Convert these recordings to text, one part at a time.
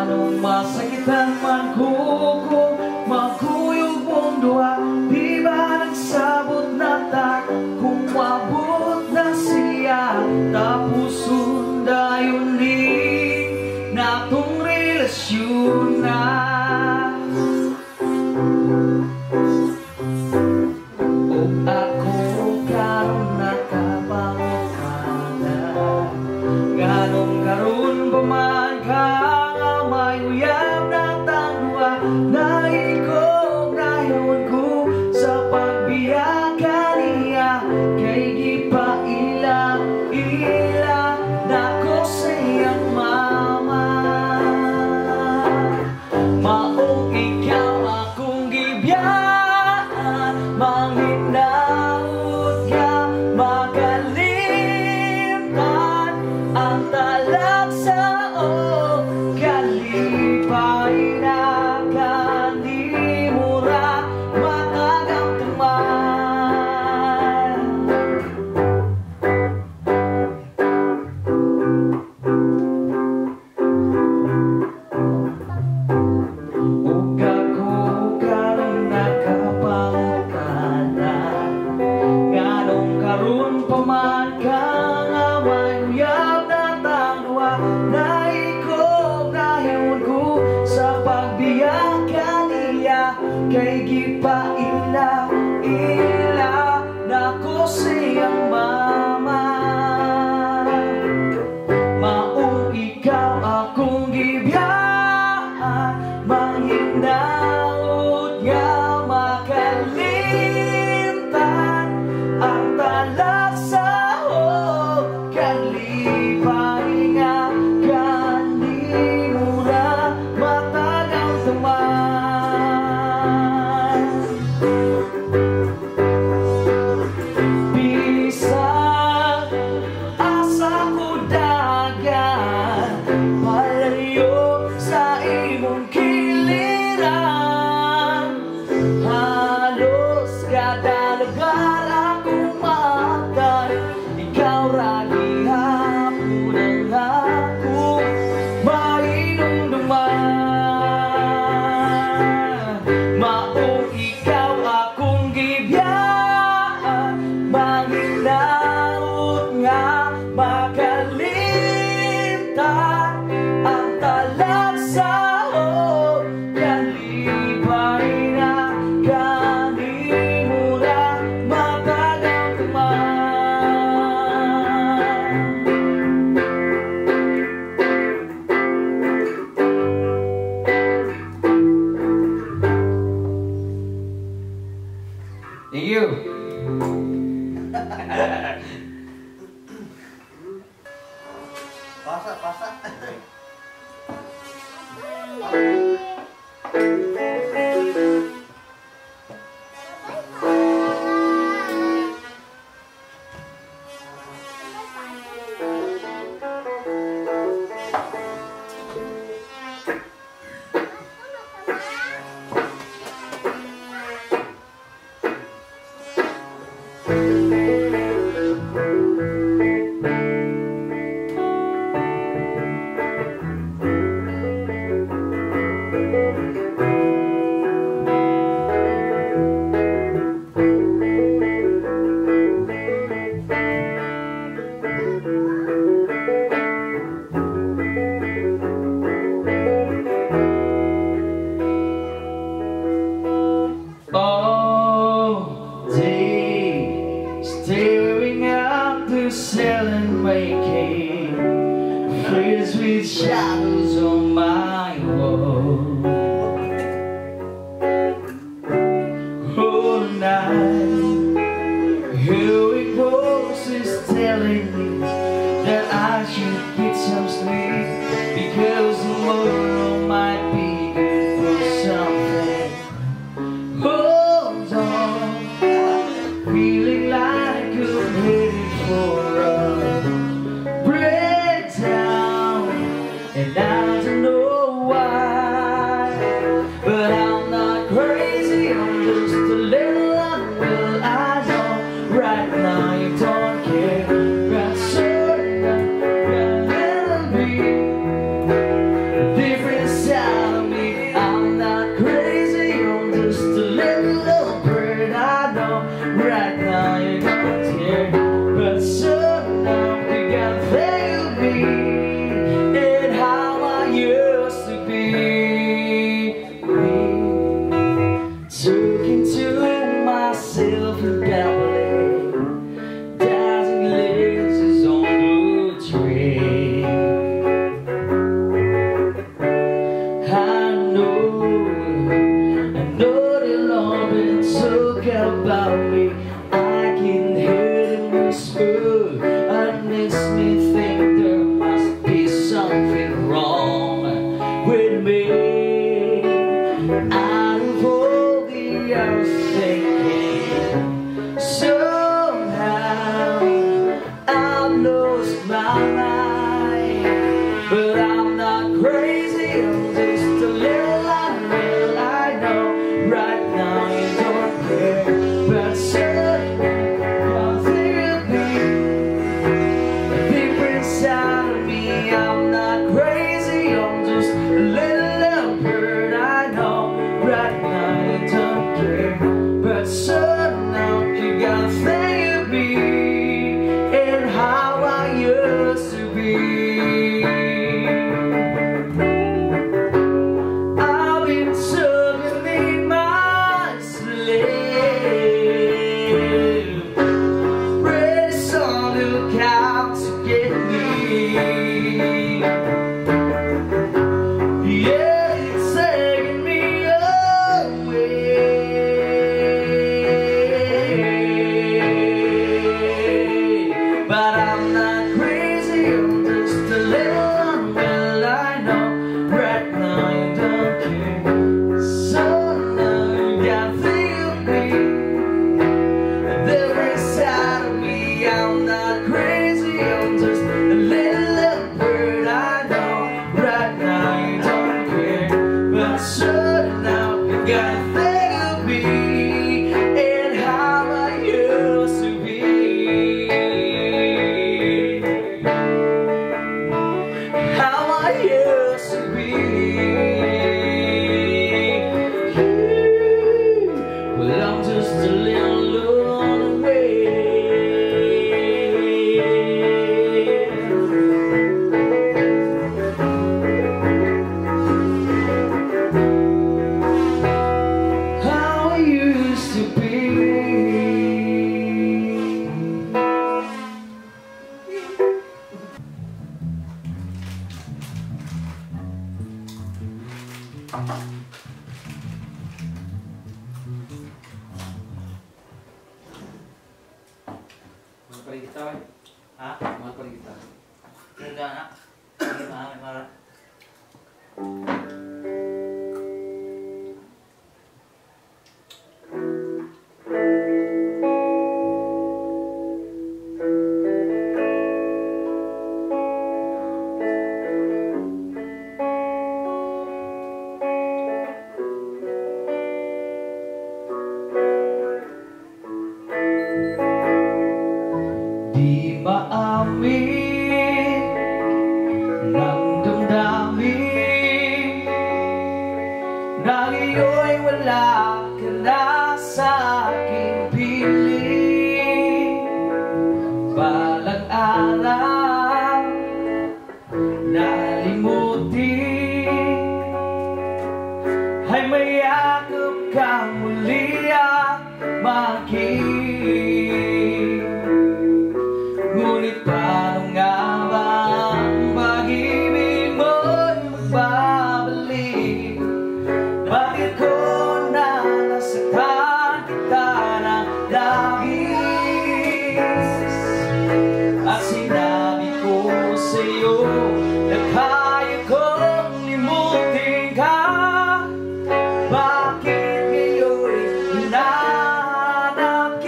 Anong masakitan man kung magkuyog mong duha. Di ba nagsabot na ta kung mabot na siya. Tapos sundayon din na tong relasyon na. O ako karon nakabangon ka na. Ganong karon ba man ka may uyab na tangwa. Naikog nayon ko sa pagbiyak kaniya. Kay gipaila na ko sa iyang mama. Maong ikaw akong gibiyaan, manghinaot ka magalimtan. Ang talagsa o kalipay na kanimura matagang tuman. Uga ko karon nakabangon ka na. Ganong karon pa man ka nga may uyab na tangwa. Naikog nayon ko sa pagbiyak kaniya. Kay gipaila na ko siyang mama. Maong ikaw akong gibiyaan, manghinaot nga makalimtan. Ang talagsa o kalipay nga kanimura matagang tuman. Bisag asa ko dagan palayo sa imong kiliran. Halos kada lugar akong makan. Ikaw ra gihapon ang akong mainumduman. Maong ikaw akong gibiyaan, manghinaot nga makalimtan. Ang talagsa o kalipay na kanimura matagang tuman. Thank you. Pasa. All day staring out the ceiling, making friends with shadows on my wall. Out of all the years thinking, somehow I've lost my mind. But I'm not crazy, I'm just a little unreal. I know right now you don't care, but you'll feel me deep inside of me. I'm not crazy, I'm just a little bird. I know right now you don't care, but somehow you gotta think of me and how I used to be. I've been sucking in my sleep, ready some little cow to get me. Yeah, it's taking me away, but I'm not crazy, I'm just a little unwell. I know right now you don't care, so now you gotta feel me deep inside of me. I'm not crazy, I'm just a little bird. I know right now you don't care, but sure now you gotta think of me and how I used to be. How I used to be. Well, I'm just a little blown away. How I used to be. Mga paling kita, eh. Ha? Mga paling kita. Ganda na. May mara. Di maamin ng damdamin na ngayon wala ka na sa aking piling. Balang araw nalimutin ay mayakap kang muli ang maging. Ngunit paano nga ba ang pag-ibig mo'y magbabalik? Bakit ko na nasaktan kita ng labis? At sinabi ko sa'yo na kaya kong limutin ka. Bakit ngayon hinahanap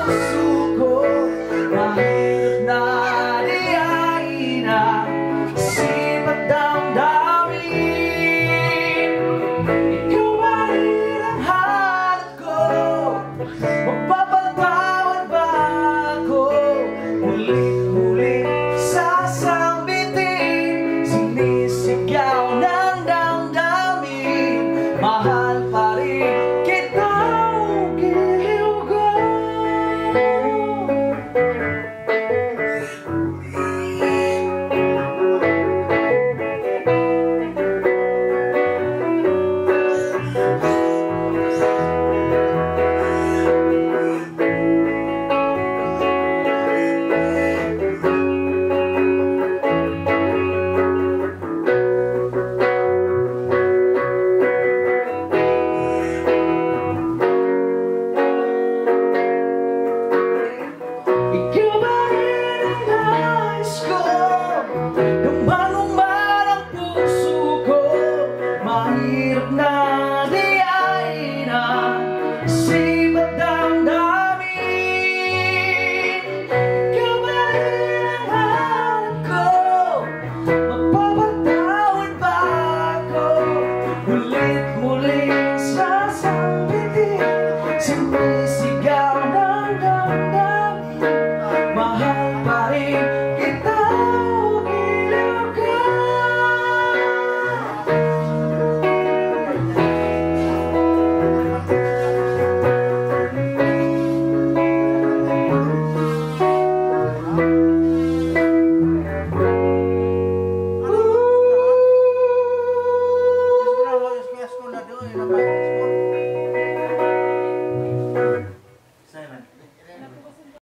so